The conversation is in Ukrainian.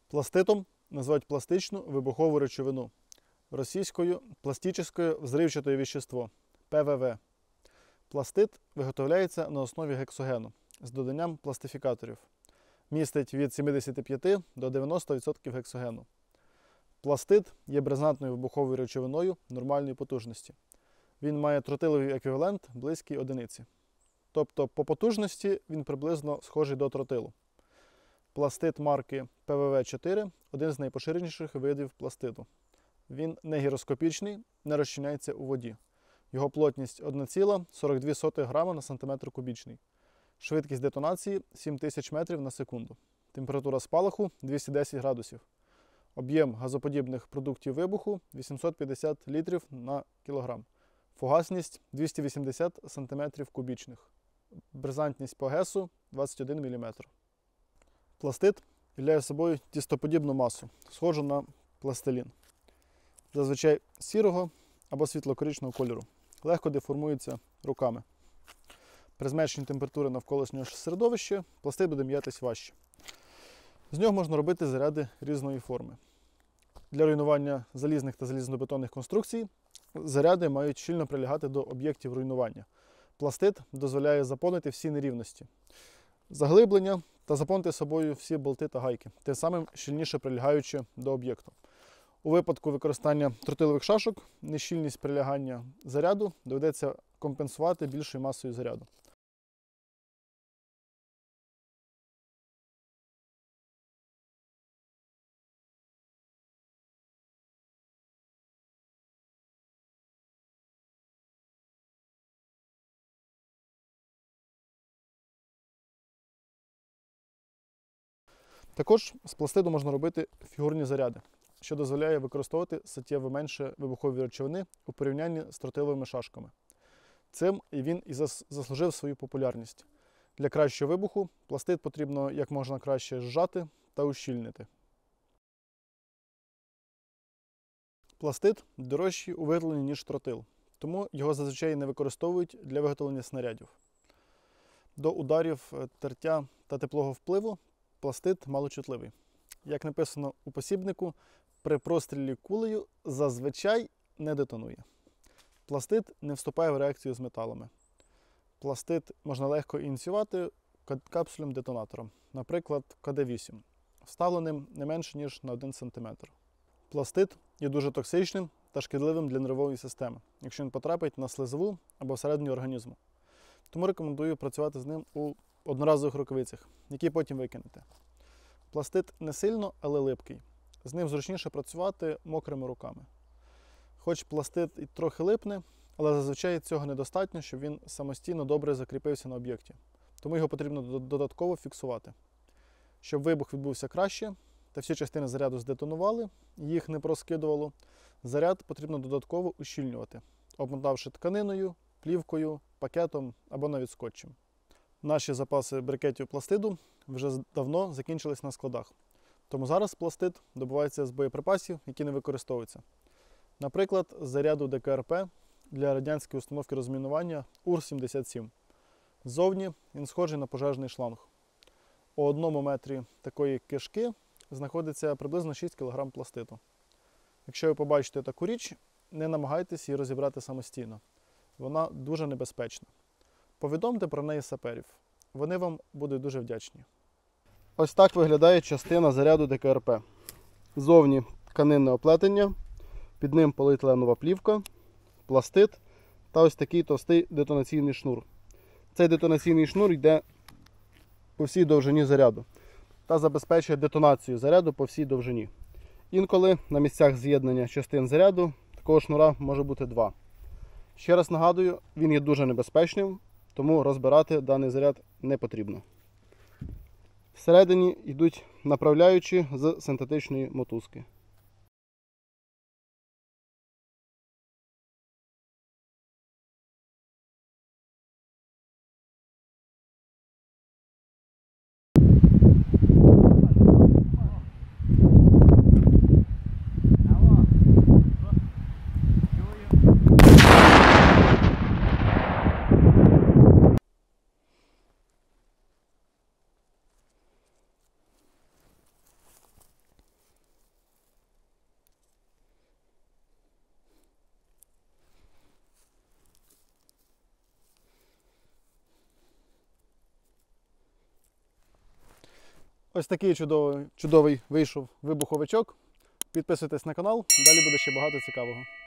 Пластитом називають пластичну вибухову речовину. Російською – пластичне взривчате вещество – ПВВ. Пластит виготовляється на основі гексогену з доданням пластифікаторів. Містить від 75 до 90% гексогену. Пластит є бризантною вибуховою речовиною нормальної потужності. Він має тротиловий еквівалент близький одиниці. Тобто по потужності він приблизно схожий до тротилу. Пластит марки ПВВ-4 – один з найпоширеніших видів пластиту. Він не гіроскопічний, не розчиняється у воді. Його плотність 1,42 грама на сантиметр кубічний. Швидкість детонації 7000 метрів на секунду. Температура спалаху 210 градусів. Об'єм газоподібних продуктів вибуху 850 літрів на кілограм. Фугасність 280 см кубічних. Бризантність по ГЕСу 21 мм. Пластит являє собою тістоподібну масу, схожу на пластилін. Зазвичай сірого або світло-коричневого кольору. Легко деформується руками. При зменшенні температури навколишнього середовища пластит буде м'ятись важче. З нього можна робити заряди різної форми. Для руйнування залізних та залізнобетонних конструкцій заряди мають щільно прилягати до об'єктів руйнування. Пластит дозволяє заповнити всі нерівності, заглиблення та заповнити собою всі болти та гайки, тим самим щільніше прилягаючи до об'єкту. У випадку використання тротилових шашок нещільність прилягання заряду доведеться компенсувати більшою масою заряду. Також з пластиду можна робити фігурні заряди, що дозволяє використовувати суттєво менше вибухові речовини у порівнянні з тротиловими шашками. Цим він і заслужив свою популярність. Для кращого вибуху пластит потрібно як можна краще зжати та ущільнити. Пластит дорожчий у виготовленні, ніж тротил, тому його зазвичай не використовують для виготовлення снарядів. До ударів, тертя та теплового впливу пластит малочутливий. Як написано у посібнику, при прострілі кулею зазвичай не детонує. Пластит не вступає в реакцію з металами. Пластит можна легко ініціювати капсульним детонатором, наприклад, КД-8, вставленим не менше, ніж на 1 см. Пластит є дуже токсичним та шкідливим для нервової системи, якщо він потрапить на слизову або всередині організму. Тому рекомендую працювати з ним у одноразових рукавицях, які потім викинете. Пластит не сильно, але липкий. З ним зручніше працювати мокрими руками. Хоч пластит і трохи липне, але зазвичай цього недостатньо, щоб він самостійно добре закріпився на об'єкті. Тому його потрібно додатково фіксувати. Щоб вибух відбувся краще та всі частини заряду здетонували, їх не проскидувало, заряд потрібно додатково ущільнювати, обмотавши тканиною, плівкою, пакетом або навіть скотчем. Наші запаси брикетів пластиду вже давно закінчились на складах. Тому зараз пластит добувається з боєприпасів, які не використовуються. Наприклад, з заряду ДКРП для радянської установки розмінування УР-77. Ззовні він схожий на пожежний шланг. У 1 метрі такої кишки знаходиться приблизно 6 кг пластиту. Якщо ви побачите таку річ, не намагайтесь її розібрати самостійно. Вона дуже небезпечна. Повідомте про неї саперів. Вони вам будуть дуже вдячні. Ось так виглядає частина заряду ДКРП. Ззовні тканинне оплетення, під ним поліетиленова плівка, пластит та ось такий товстий детонаційний шнур. Цей детонаційний шнур йде по всій довжині заряду та забезпечує детонацію заряду по всій довжині. Інколи на місцях з'єднання частин заряду такого шнура може бути 2. Ще раз нагадую, він є дуже небезпечним, тому розбирати даний заряд не потрібно. Всередині йдуть направляючі з синтетичної мотузки. Ось такий чудовий вийшов вибуховичок. Підписуйтесь на канал, далі буде ще багато цікавого.